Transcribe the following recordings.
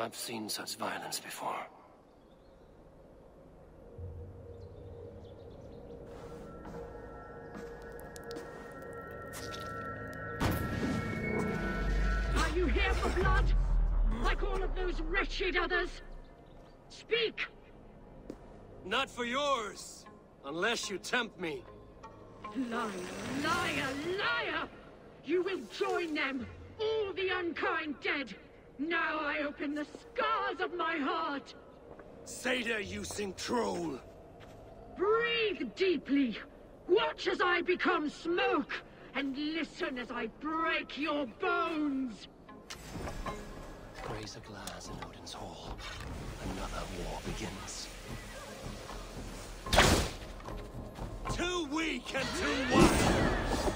I've seen such violence before. Are you here for blood? Like all of those wretched others? Speak! Not for yours, unless you tempt me. Liar, liar, liar! You will join them, all the unkind dead. Now I open the scars of my heart. Seda using troll. Breathe deeply. Watch as I become smoke, and listen as I break your bones. Raise a glass in Odin's Hall. Another war begins. Too weak and too wild!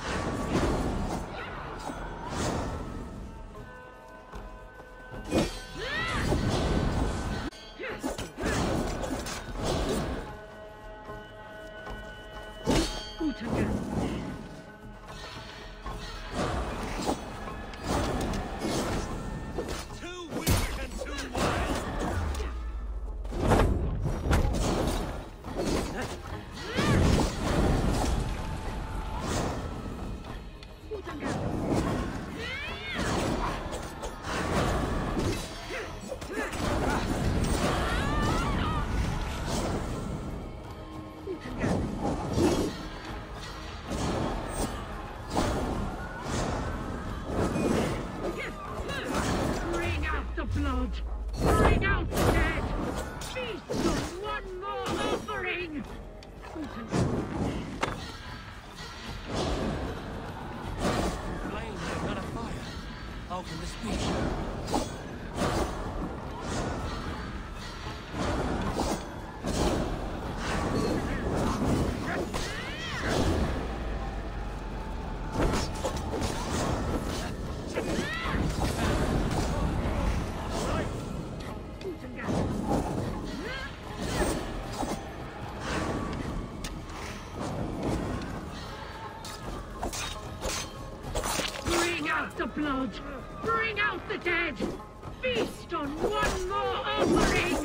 Bring out the dead! Feast on one more offering! Flame, not a fire. How can this be? The blood! Bring out the dead! Feast on one more offering!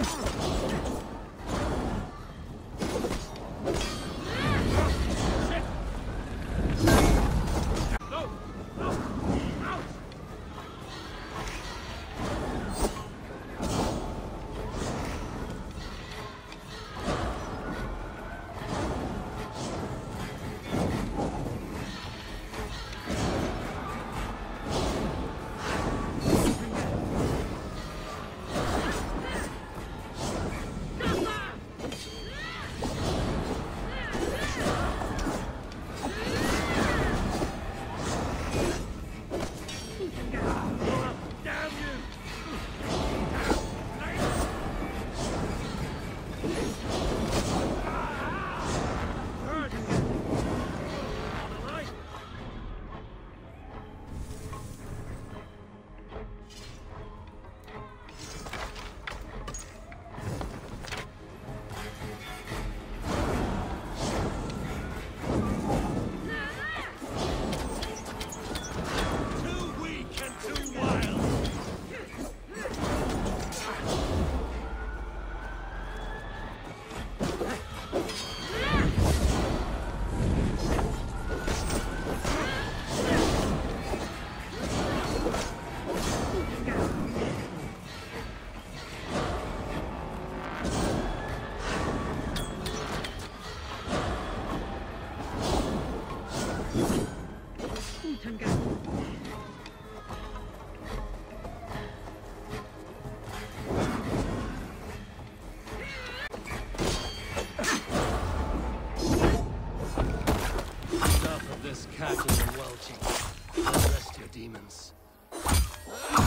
Enough of this cackling and welching. Rest your demons.